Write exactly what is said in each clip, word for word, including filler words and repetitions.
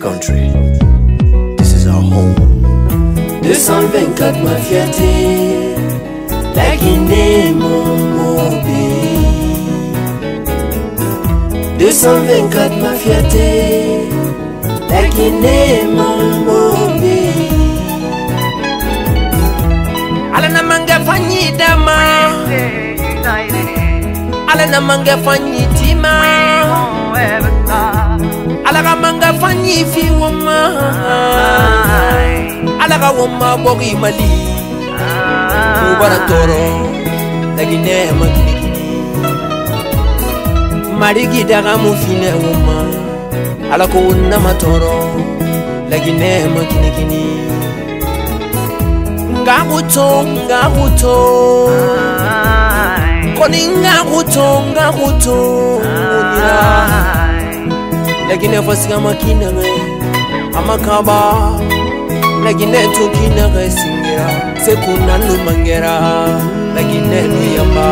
country. This is our home. deux cent vingt-quatre, ma fierté. La Guinée, mon beau pays. deux cent vingt-quatre, ma fierté. La Guinée, mon beau pays. Alana manga fanyi dama. Alana manga fanyi tima. Alaka manga fanyi fi wama. Alaka wama bogi mali. Ubara toro. La Guinée makini kini. Marigi daga mufine wama. Alako unna matoro. La Guinée makini kini. Ngaruto, ngaruto. Koni ngaruto, ngaruto. La Guinée fasika makina me. Amakaba. La Guinée tukina re singira. Sekuna numangera. La Guinée nuyamba.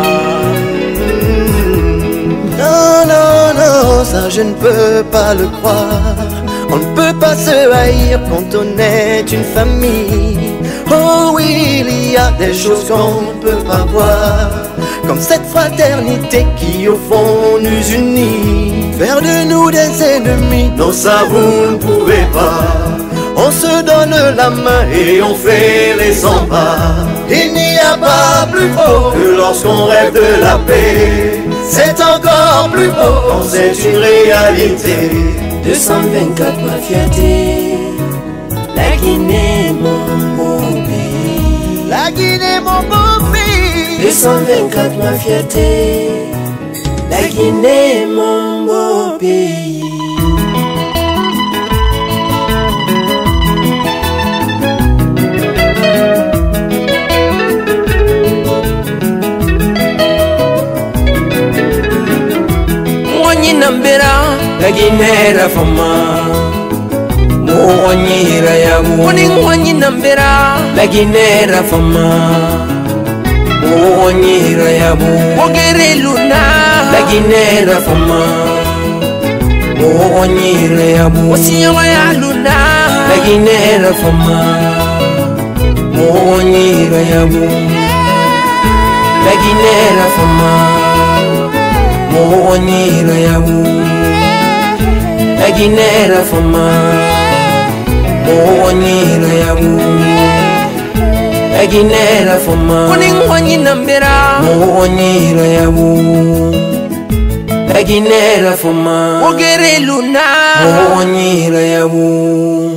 Non, non, non, ça je ne peux pas le croire. On ne peut pas se haïr quand on est une famille. Oh oui, il y a des choses qu'on ne peut pas voir, comme cette fraternité qui au fond nous unit. Faire de nous des ennemis, non ça vous ne pouvez pas. On se donne la main et on fait les cent pas. Il n'y a pas plus beau que lorsqu'on rêve de la paix. C'est encore plus beau quand c'est une réalité. deux cent vingt-quatre, ma fierté. La Guinée, mon beau pays. La Guinée, mon beau pays. deux cent vingt-quatre, ma fierté. La Guinée, mon beau pays. La Guinée la fama, Mwonyi rayabu. Wani Mwonyi nambera. La Guinée la fama, Mwonyi rayabu. Wogere luna. La Guinée la fama, Mwonyi rayabu. Wasiyawa ya luna. La Guinée la fama, Mwonyi rayabu. La Guinée la fama, Mwonyi rayabu. La Guinée la fama, Mwonyi rayabu. La Guinée la fama, Mwonyi nambera. Mwonyi rayabu. La Guinée la fama, Wogere luna. Mwonyi rayabu.